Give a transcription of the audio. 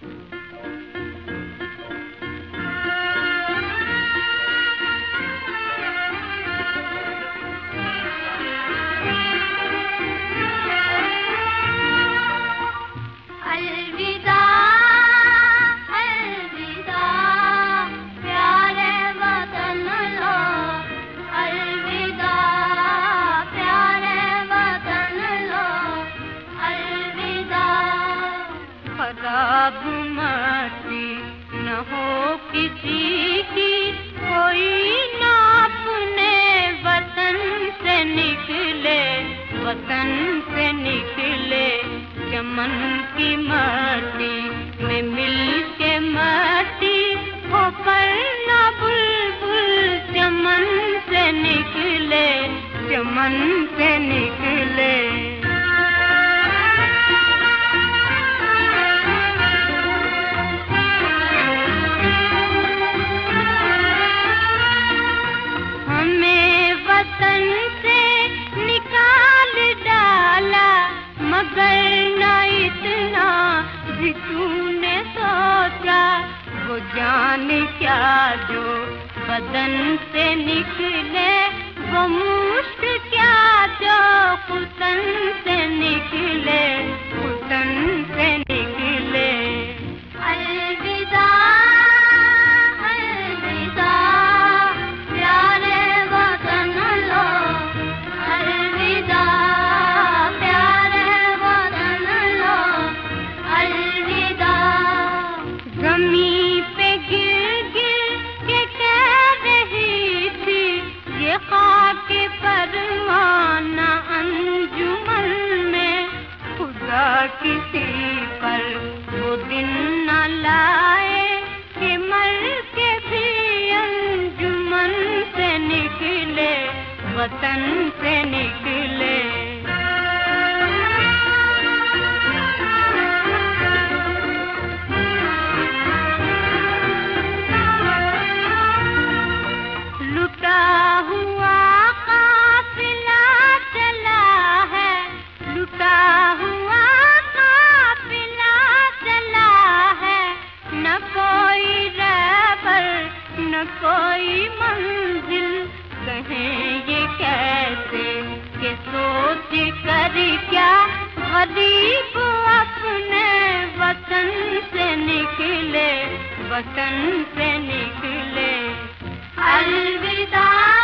खराब मती न हो किसी की, कोई ना अपने वतन से निकले, वतन से निकले। चमन की मट्टी में मिल के मट्टी होकर ना बुलबुल चमन से निकले, चमन से निकले। मगर न इतना भी तूने सोचा, वो जान क्या जो बदन से निकले, वो मुश्क क्या जो खुतन से निकले, खुतन से निकले। अलविदा अलविदा प्यारे वतन लो, अलविदा ज़मीं पे गिर गिर के कह रही थी ये खाक परवाना अंजुमन में, खुदा किसी पर वो दिन न लाए कि मर के भी अंजुमन से निकले, वतन से निकले। लुटा हुआ काफिला चला है, लुटा हुआ काफिला चला है, न कोई रहबर न कोई मंजिल, कहें ये कैसे कि सोच कर क्या गरीब अपने वतन से निकले, वतन से निकले। अलविदा।